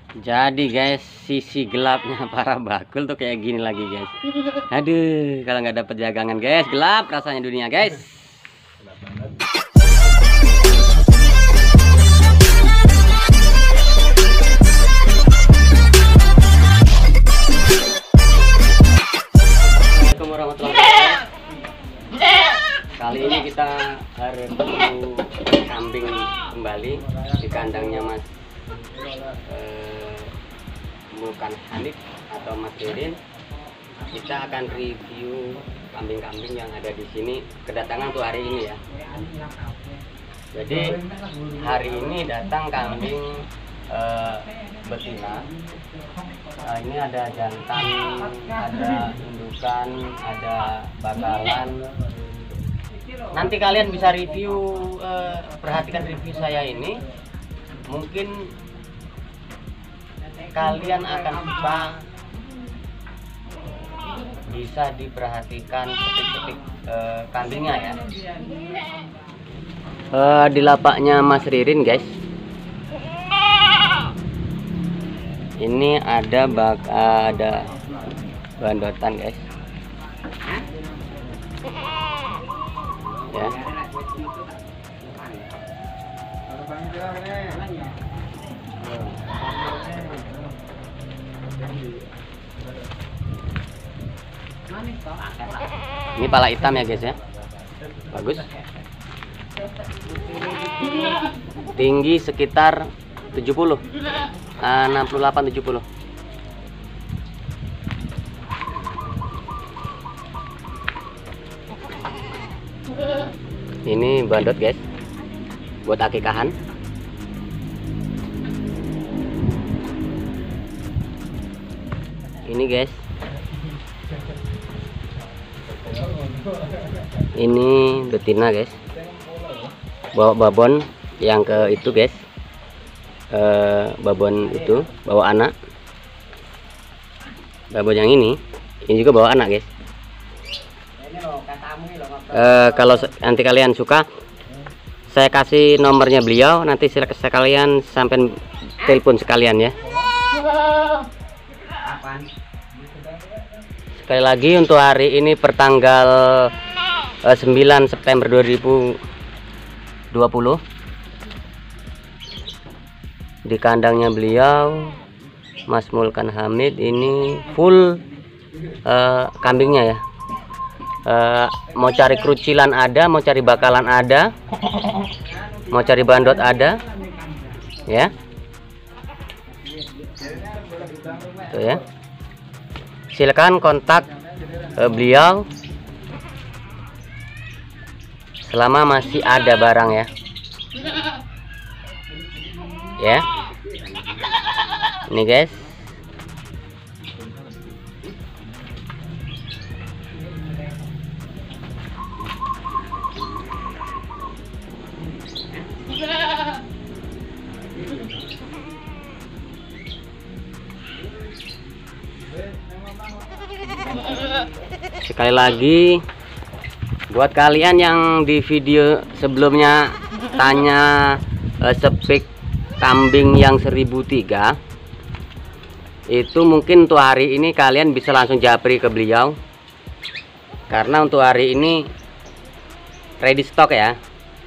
Jadi guys, sisi gelapnya para bakul tuh kayak gini lagi guys. Aduh, kalau nggak dapet dagangan guys, gelap rasanya dunia guys. Assalamualaikum warahmatullahi wabarakatuh. Kali ini kita review kambing kembali di kandangnya Mas bukan Hanif atau Mas Ririn. Kita akan review kambing-kambing yang ada di sini. Kedatangan tuh hari ini ya. Jadi hari ini datang kambing betina. Ini ada jantan, ada indukan, ada bakalan. Nanti kalian bisa review, perhatikan review saya ini. Mungkin kalian akan bisa diperhatikan petik-petik kambingnya ya. Di lapaknya Mas Ririn guys, ini ada bandotan guys ya. Ini pala hitam ya guys ya, bagus. Tinggi sekitar 70, 68-70. Ini bandot guys, buat akikahan. Ini guys, ini betina guys, bawa babon yang ke itu guys, babon itu bawa anak, babon yang ini juga bawa anak guys. Kalau nanti kalian suka, saya kasih nomornya beliau, nanti silakan kalian sampai telepon sekalian ya. Sekali lagi untuk hari ini pertanggal 9 September 2020 di kandangnya beliau Mas Mulkan Hamid. Ini full kambingnya ya. Mau cari kerucilan ada, mau cari bakalan ada, mau cari bandot ada ya. Tuh ya, silakan kontak beliau selama masih ada barang ya. Ya, ini guys, sekali lagi buat kalian yang di video sebelumnya tanya spek kambing yang 1003, itu mungkin untuk hari ini kalian bisa langsung japri ke beliau, karena untuk hari ini ready stock ya.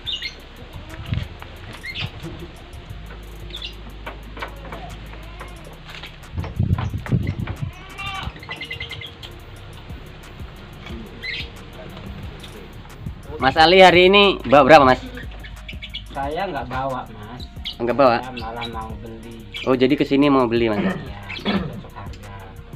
Mas Ali hari ini bawa berapa Mas? Saya nggak bawa Mas. Nggak bawa? Saya malah mau beli. Oh, jadi kesini mau beli Mas? Iya, cocok harga.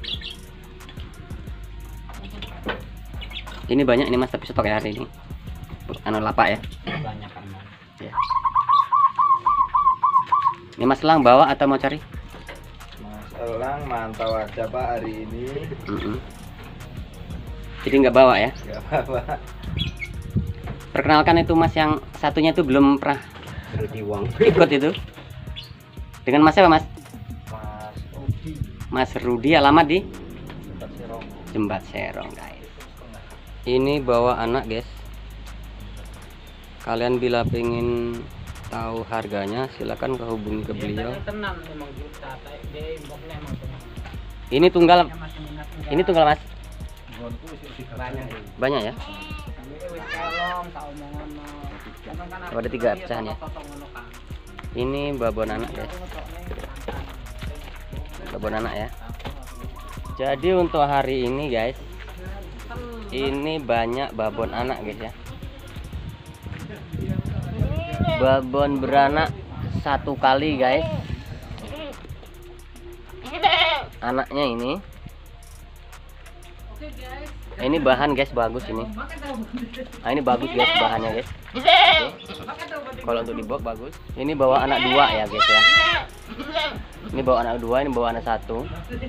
Ini banyak ini Mas, tapi stok ya hari ini. Anu lapak ya? Banyak kan Mas. Ya. Ini Mas Elang bawa atau mau cari? Mas Elang mantau aja Pak hari ini. Jadi nggak bawa ya? Gak apa-apa. Perkenalkan itu Mas yang satunya itu belum pernah ikut itu. Dengan Mas siapa Mas? Mas Rudi. Mas Rudi, alamat di Jembat Serong. Jembat Serong guys. Ini bawa anak guys. Kalian bila pengen tahu harganya silakan hubungi ke beliau. Tenang memang juta, dia inboxnya emang tenang. Ini tunggal, Masih minat ini tunggal mas, banyak. banyak ya. Oh, ada 3 pecahan ya. Ini babon anak guys, babon anak ya. Jadi untuk hari ini guys, ini banyak babon anak guys ya. Babon beranak 1 kali guys. Anaknya ini. Ini bahan guys bagus ini. Nah, ini bagus guys bahannya guys. Kalau untuk di box bagus. Ini bawa anak 2 ya guys ya. Ini bawa anak 2, ini bawa anak 1.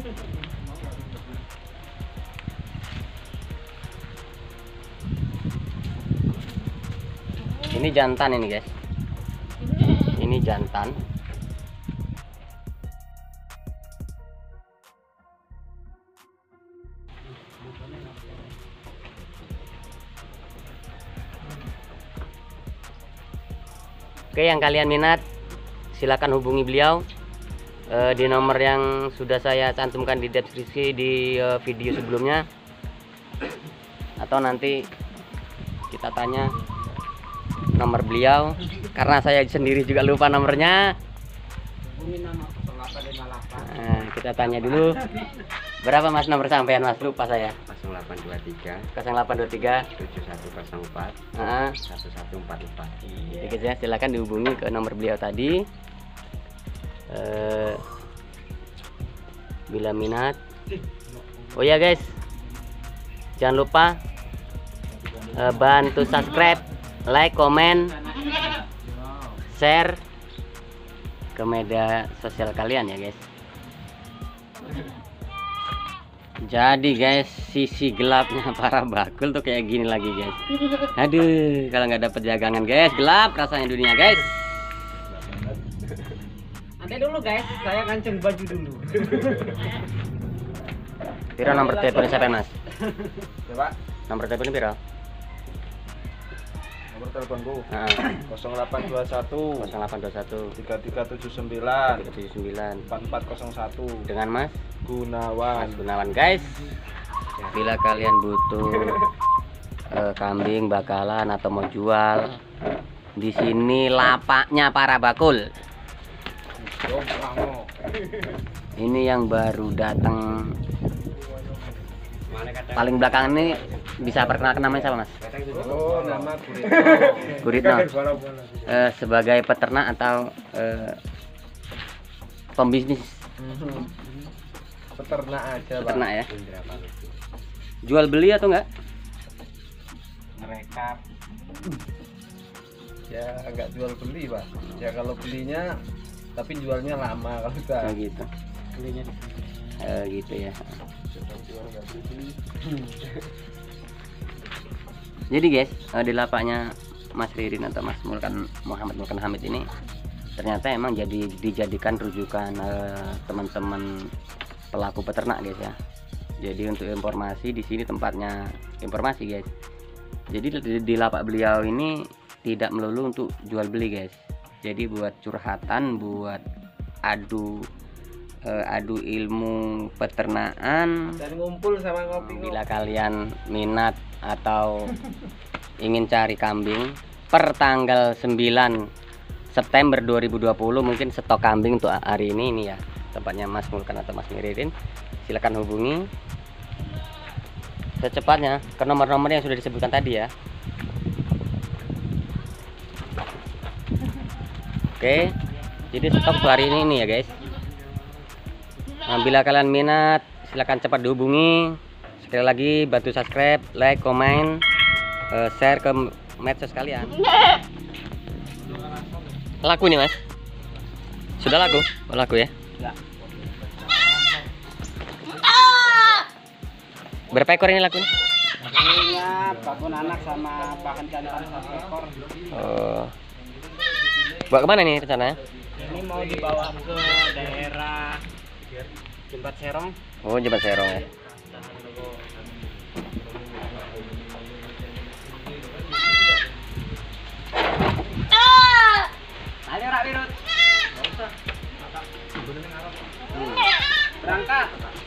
Ini jantan ini guys. Ini jantan. Oke, yang kalian minat silakan hubungi beliau di nomor yang sudah saya cantumkan di deskripsi di video sebelumnya, atau nanti kita tanya nomor beliau karena saya sendiri juga lupa nomornya. Nah, kita tanya dulu berapa mas nomor sampean mas, lupa saya. 0823 0823 7104 1144. Oke ya, silakan dihubungi ke nomor beliau tadi bila minat. Oh ya guys, jangan lupa bantu subscribe, like, komen, share ke media sosial kalian ya guys. Jadi guys, sisi gelapnya para bakul tuh kayak gini lagi guys. Aduh, kalau nggak dapet dagangan guys, gelap rasanya dunia guys. Nanti dulu guys, saya nganceng baju dulu. Piro nomor telepon siapa mas? Coba Nomor telepon piro? nomor teleponku Heeh. 0821 0821 3379 379 4401 dengan Mas Gunawan. Gunawan guys. Bila kalian butuh kambing bakalan atau mau jual, di sini lapaknya para bakul. Ini yang baru datang paling belakang ini, bisa perkenalkan namanya siapa mas? Oh, nama Guritno. Sebagai peternak atau pembisnis? Peternak aja, Pak. Peternak ya. Jual beli atau enggak? Mereka Ya agak jual beli, Pak. Ya kalau belinya tapi jualnya lama kalau kita. Oh gitu. belinya di sini. Gitu ya. Jadi guys, di lapaknya Mas Ririn atau Mas Muhammad Mulkan Hamid ini ternyata emang dijadikan rujukan teman-teman pelaku peternak guys ya. Jadi untuk informasi, di sini tempatnya informasi guys. Jadi di lapak beliau ini tidak melulu untuk jual beli guys. Jadi buat curhatan, buat adu ilmu peternakan, Dan ngumpul sama ngopi. bila kalian minat atau ingin cari kambing per tanggal 9 September 2020 mungkin stok kambing untuk hari ini ya, tempatnya Mas Mulkan atau Mas Ririn, silakan hubungi secepatnya ke nomor-nomor yang sudah disebutkan tadi ya. Oke, jadi stok untuk hari ini ya guys. Nah, bila kalian minat silahkan cepat dihubungi. Sekali lagi bantu subscribe, like, komen, share ke medsos kalian. Laku nih mas? Sudah laku? Oh, laku ya? Ya. Berapa ekor ini laku nih? Ini babon anak sama pakan jantan 1 ekor. Oh. Bawa kemana nih rencananya? Ini mau dibawa ke daerah Jembat Serong. Oh, Jembat Serong ya. Ayo Rak Wirut. Enggak usah. Berangkat.